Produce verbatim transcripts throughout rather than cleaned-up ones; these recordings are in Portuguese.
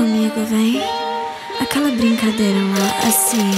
comigo, vem. Aquela brincadeira lá, assim.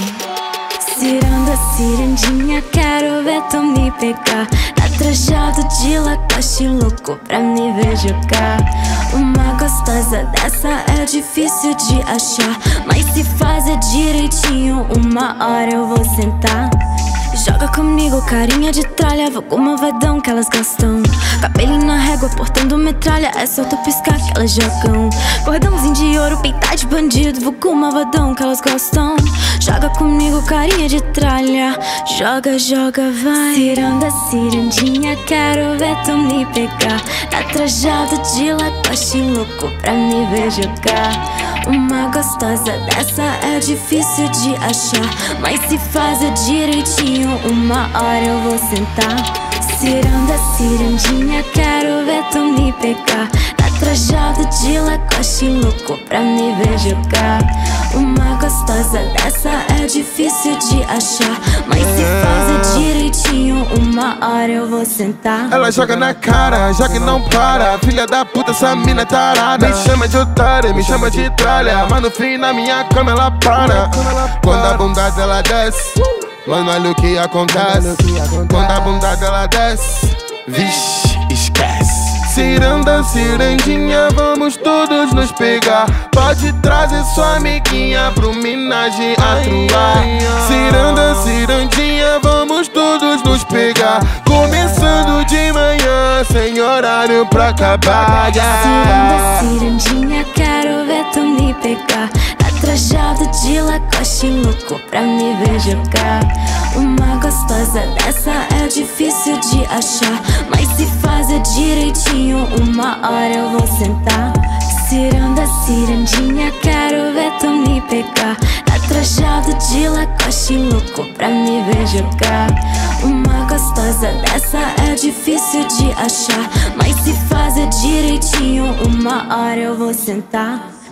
Ciranda, cirandinha, quero ver tu me pegar. Tá trajado de lacoste, louco pra me ver jogar. Uma gostosa dessa é difícil de achar, mas se fazer direitinho, uma hora eu vou sentar. Joga comigo, carinha de tralha, vou com malvadão que elas gostam. Cabelinho na régua, portando metralha, é só tu piscar que elas jogam. Cordãozinho de ouro, peitar de bandido, vou com malvadão que elas gostam. Joga comigo, carinha de tralha, joga, joga, vai. Ciranda, cirandinha, quero ver tu me pegar. Tá trajado de lacoste, louco pra me ver jogar. Uma gostosa dessa é difícil de achar, mas se fazer direitinho, uma hora eu vou sentar. Ciranda, cirandinha, quero ver tu me pegar. Tá trajado de lacoste, louco pra me ver jogar. Uma gostosa dessa é difícil de achar, mas se fazer direitinho, uma hora eu vou sentar. Ela joga na cara, joga e não para. Filha da puta, essa mina é tarada. Me chama de otária, me chama de tralha, mas no fim na minha cama ela para. Quando a bunda dela desce, mano, olha o que acontece. Quando a bunda dela desce, vixe, esquece. Ciranda, cirandinha, vamos todos nos pegar. Pode trazer sua amiguinha pro homenagem atuar. Ciranda, cirandinha, vamos todos nos pegar. Começando de manhã, sem horário pra acabar. Ciranda, cirandinha, quero ver tu me pegar. Tá trajado de lacoste, louco pra me ver jogar. Uma gostosa dessa é difícil de achar, mas se fazer direitinho, uma hora eu vou sentar. Ciranda, cirandinha, quero ver tu me pegar. Tá trajado de lacoste, louco pra me ver jogar. Uma gostosa dessa é difícil de achar, mas se fazer direitinho, uma hora eu vou sentar.